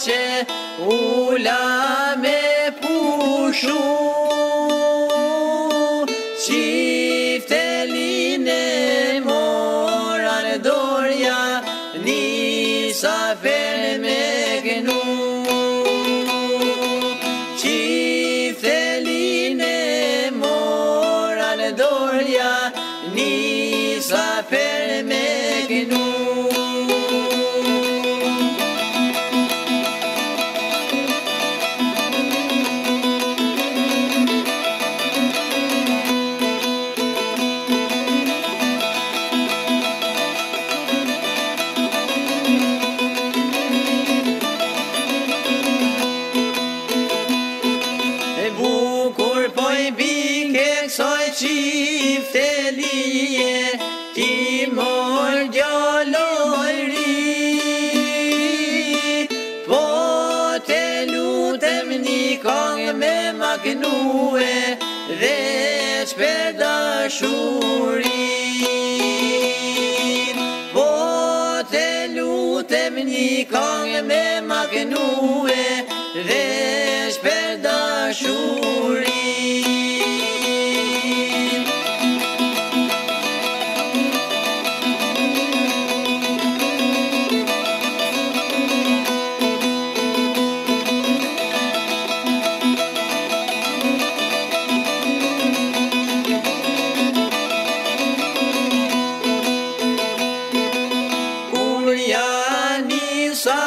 që ula me pushu, qiftelin e moran dorja, nisa fer me gnu. Qiftelin e moran dorja, nisa fer me gnu. Bukur po I bike kësaj qiftelie, ti mor gjalloj ri, po te lutem një këngë me maknue dhe shper dashurin. Po te lutem një këngë me maknue dhe shper dashurin. Kur janë sa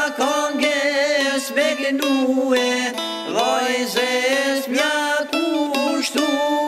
këngës me gënue, vajzës mja kushtu,